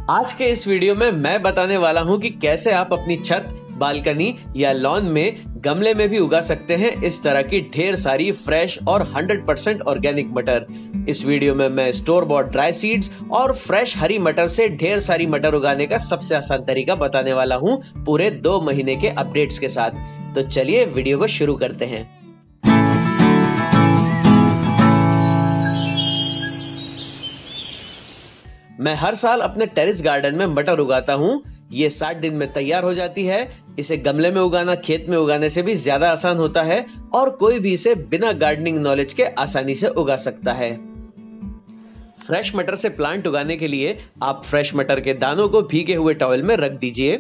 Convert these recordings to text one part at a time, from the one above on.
आज के इस वीडियो में मैं बताने वाला हूं कि कैसे आप अपनी छत, बालकनी या लॉन में गमले में भी उगा सकते हैं इस तरह की ढेर सारी फ्रेश और 100% ऑर्गेनिक मटर। इस वीडियो में मैं स्टोर बॉट ड्राई सीड्स और फ्रेश हरी मटर से ढेर सारी मटर उगाने का सबसे आसान तरीका बताने वाला हूं, पूरे 2 महीने के अपडेट्स के साथ। तो चलिए वीडियो को शुरू करते हैं। मैं हर साल अपने टेरेस गार्डन में मटर उगाता हूँ। ये 60 दिन में तैयार हो जाती है। इसे गमले में उगाना खेत में उगाने से भी ज्यादा आसान होता है और कोई भी इसे बिना गार्डनिंग नॉलेज के आसानी से उगा सकता है। फ्रेश मटर से प्लांट उगाने के लिए आप फ्रेश मटर के दानों को भीगे हुए टॉवल में रख दीजिए।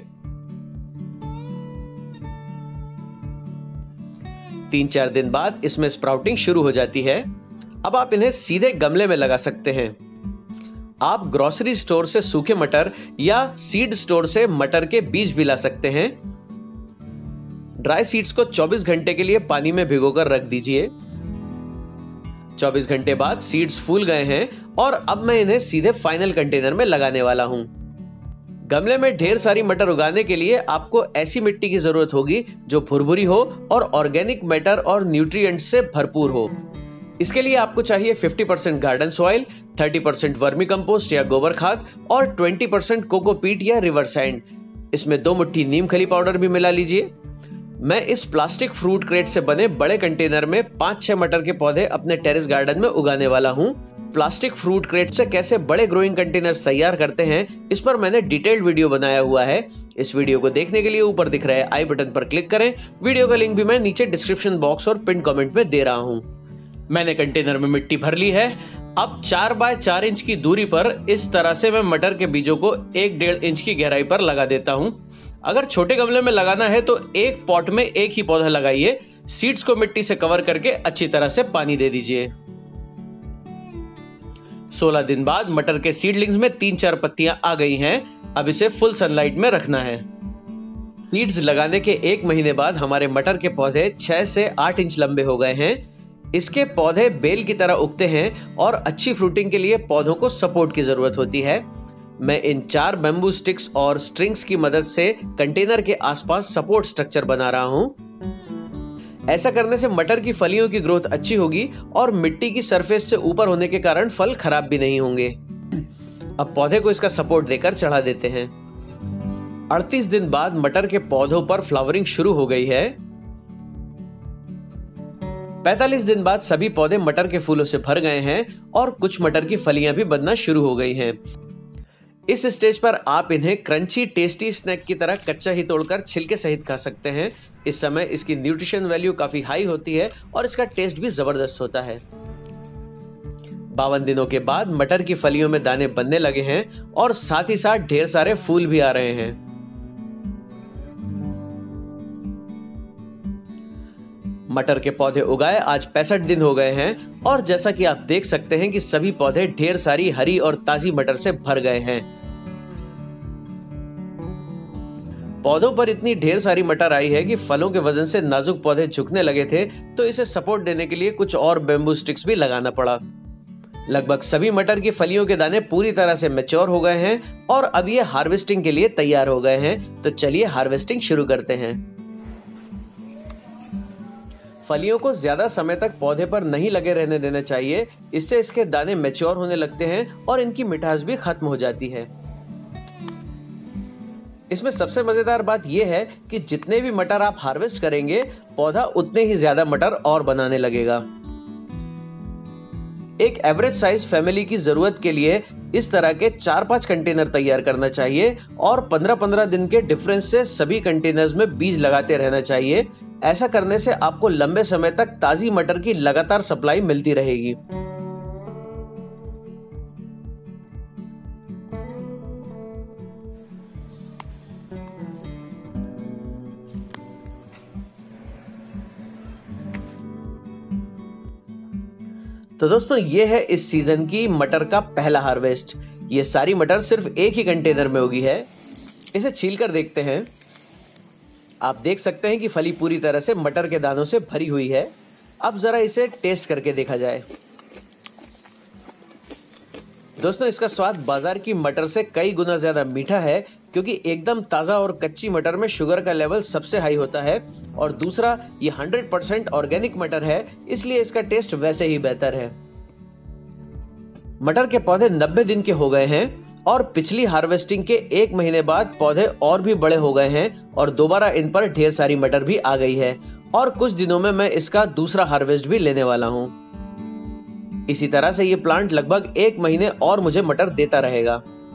3-4 दिन बाद इसमें स्प्राउटिंग शुरू हो जाती है। अब आप इन्हें सीधे गमले में लगा सकते हैं। आप ग्रोसरी स्टोर से सूखे मटर या सीड स्टोर से मटर के बीज भी ला सकते हैं। ड्राई सीड्स को 24 घंटे के लिए पानी में भिगोकर रख दीजिए। 24 घंटे बाद सीड्स फूल गए हैं और अब मैं इन्हें सीधे फाइनल कंटेनर में लगाने वाला हूं। गमले में ढेर सारी मटर उगाने के लिए आपको ऐसी मिट्टी की जरूरत होगी जो भुरभुरी हो और ऑर्गेनिक मैटर और न्यूट्रिएंट्स से भरपूर हो। इसके लिए आपको चाहिए 50% गार्डन सॉइल, 30% वर्मी कंपोस्ट या गोबर खाद और 20% कोकोपीट या रिवर सैंड। इसमें 2 मुट्ठी नीम खली पाउडर भी मिला लीजिए। मैं इस प्लास्टिक फ्रूट क्रेट से बने बड़े कंटेनर में 5-6 मटर के पौधे अपने टेरेस गार्डन में उगाने वाला हूँ। प्लास्टिक फ्रूट क्रेट से कैसे बड़े ग्रोइंग कंटेनर्स तैयार करते हैं, इस पर मैंने डिटेल्ड वीडियो बनाया हुआ है। इस वीडियो को देखने के लिए ऊपर दिख रहे आई बटन पर क्लिक करें। वीडियो का लिंक भी मैं नीचे डिस्क्रिप्शन बॉक्स और पिन कमेंट में दे रहा हूँ। मैंने कंटेनर में मिट्टी भर ली है। अब 4 बाय 4 इंच की दूरी पर इस तरह से मैं मटर के बीजों को 1-1.5 इंच की गहराई पर लगा देता हूं। अगर छोटे गमले में लगाना है तो एक पॉट में एक ही पौधा लगाइए। सीड्स को मिट्टी से कवर करके अच्छी तरह से पानी दे दीजिए। 16 दिन बाद मटर के सीडलिंग्स में 3-4 पत्तियां आ गई हैं। अब इसे फुल सनलाइट में रखना है। सीड्स लगाने के 1 महीने बाद हमारे मटर के पौधे 6 से 8 इंच लंबे हो गए हैं। इसके पौधे बेल की तरह उगते हैं और अच्छी फ्रूटिंग के लिए पौधों को सपोर्ट की जरूरत होती है। मैं इन 4 बैम्बू स्टिक्स और स्ट्रिंग्स की मदद से कंटेनर के आसपास सपोर्ट स्ट्रक्चर बना रहा हूं। ऐसा करने से मटर की फलियों की ग्रोथ अच्छी होगी और मिट्टी की सरफेस से ऊपर होने के कारण फल खराब भी नहीं होंगे। अब पौधे को इसका सपोर्ट देकर चढ़ा देते हैं। 38 दिन बाद मटर के पौधों पर फ्लावरिंग शुरू हो गई है। 45 दिन बाद सभी पौधे मटर के फूलों से भर गए हैं और कुछ मटर की फलियां भी बनना शुरू हो गई हैं। इस स्टेज पर आप इन्हें क्रंची टेस्टी स्नैक की तरह कच्चा ही तोड़कर छिलके सहित खा सकते हैं। इस समय इसकी न्यूट्रिशन वैल्यू काफी हाई होती है और इसका टेस्ट भी जबरदस्त होता है। 52 दिनों के बाद मटर की फलियों में दाने बनने लगे हैं और साथ ही साथ ढेर सारे फूल भी आ रहे हैं। मटर के पौधे उगाए आज 65 दिन हो गए हैं और जैसा कि आप देख सकते हैं कि सभी पौधे ढेर सारी हरी और ताजी मटर से भर गए हैं। पौधों पर इतनी ढेर सारी मटर आई है कि फलों के वजन से नाजुक पौधे झुकने लगे थे, तो इसे सपोर्ट देने के लिए कुछ और बैम्बू स्टिक्स भी लगाना पड़ा। लगभग सभी मटर की फलियों के दाने पूरी तरह से मैच्योर हो गए हैं और अब ये हार्वेस्टिंग के लिए तैयार हो गए हैं। तो चलिए हार्वेस्टिंग शुरू करते हैं। फलियों को ज्यादा समय तक पौधे पर नहीं लगे रहने देना चाहिए। इससे इसके दाने मैच्योर होने लगते हैं और इनकी मिठास भी खत्म हो जाती है। इसमें सबसे मजेदार बात यह है कि जितने भी मटर आप हार्वेस्ट करेंगे, पौधा उतने ही ज्यादा मटर और बनाने लगेगा। एक एवरेज साइज फैमिली की जरूरत के लिए इस तरह के 4-5 कंटेनर तैयार करना चाहिए और 15-15 दिन के डिफरेंस से सभी कंटेनर्स में बीज लगाते रहना चाहिए। ऐसा करने से आपको लंबे समय तक ताजी मटर की लगातार सप्लाई मिलती रहेगी। तो दोस्तों, ये है इस सीजन की मटर का पहला हार्वेस्ट। ये सारी मटर सिर्फ एक ही कंटेनर में उगी है। इसे छील कर देखते हैं। आप देख सकते हैं कि फली पूरी तरह से मटर के दानों से भरी हुई है। अब जरा इसे टेस्ट करके देखा जाए। दोस्तों, इसका स्वाद बाजार की मटर से कई गुना ज्यादा मीठा है, क्योंकि एकदम ताजा और कच्ची मटर में शुगर का लेवल सबसे हाई होता है, और दूसरा ये 100% ऑर्गेनिक मटर है, इसलिए इसका टेस्ट वैसे ही बेहतर है। मटर के पौधे 90 दिन के हो गए हैं और पिछली हार्वेस्टिंग के 1 महीने बाद पौधे और भी बड़े हो गए हैं और दोबारा इन पर ढेर सारी मटर भी आ गई है, और कुछ दिनों में मैं इसका दूसरा हार्वेस्ट भी लेने वाला हूँ। इसी तरह से ये प्लांट लगभग 1 महीने और मुझे मटर देता रहेगा।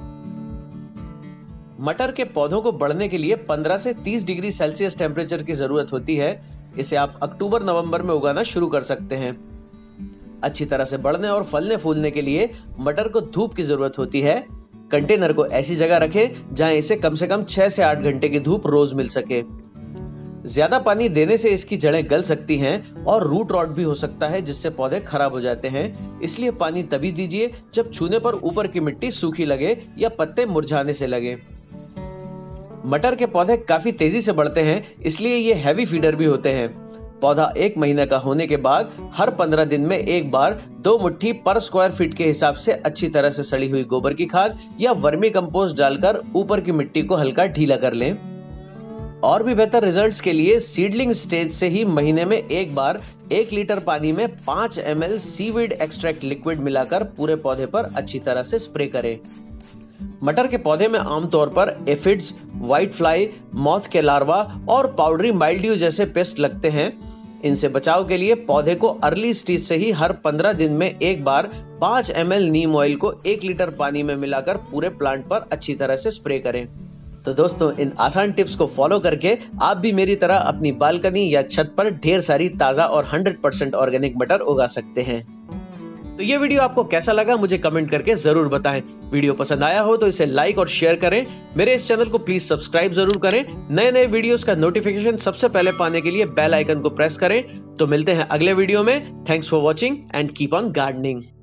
मटर के पौधों को बढ़ने के लिए 15 से 30 डिग्री सेल्सियस टेम्परेचर की जरूरत होती है। इसे आप अक्टूबर नवंबर में उगाना शुरू कर सकते हैं। अच्छी तरह से बढ़ने और फलने फूलने के लिए मटर को धूप की जरूरत होती है। कंटेनर को ऐसी जगह रखें जहां इसे कम से कम 6 से 8 घंटे की धूप रोज मिल सके। ज्यादा पानी देने से इसकी जड़ें गल सकती हैं और रूट रॉट भी हो सकता है, जिससे पौधे खराब हो जाते हैं। इसलिए पानी तभी दीजिए जब छूने पर ऊपर की मिट्टी सूखी लगे या पत्ते मुरझाने से लगे। मटर के पौधे काफी तेजी से बढ़ते हैं, इसलिए ये हैवी फीडर भी होते हैं। पौधा 1 महीने का होने के बाद हर 15 दिन में एक बार 2 मुट्ठी पर स्क्वायर फीट के हिसाब से अच्छी तरह से सड़ी हुई गोबर की खाद या वर्मी कंपोस्ट डालकर ऊपर की मिट्टी को हल्का ढीला कर लें। और भी बेहतर रिजल्ट्स के लिए सीडलिंग स्टेज से ही महीने में एक बार 1 लीटर पानी में 5 ml सीवीड एक्सट्रैक्ट लिक्विड मिलाकर पूरे पौधे पर अच्छी तरह से स्प्रे करें। मटर के पौधे में आमतौर पर एफिड्स, व्हाइट फ्लाई, मॉथ के लार्वा और पाउडरी माइल्ड्यू जैसे पेस्ट लगते हैं। इनसे बचाव के लिए पौधे को अर्ली स्टेज से ही हर 15 दिन में एक बार 5 ml नीम ऑयल को 1 लीटर पानी में मिलाकर पूरे प्लांट पर अच्छी तरह से स्प्रे करें। तो दोस्तों, इन आसान टिप्स को फॉलो करके आप भी मेरी तरह अपनी बालकनी या छत पर ढेर सारी ताजा और 100% ऑर्गेनिक मटर उगा सकते हैं। तो ये वीडियो आपको कैसा लगा मुझे कमेंट करके जरूर बताएं। वीडियो पसंद आया हो तो इसे लाइक और शेयर करें। मेरे इस चैनल को प्लीज सब्सक्राइब जरूर करें। नए नए वीडियोस का नोटिफिकेशन सबसे पहले पाने के लिए बेल आइकन को प्रेस करें। तो मिलते हैं अगले वीडियो में। Thanks for watching and keep on gardening.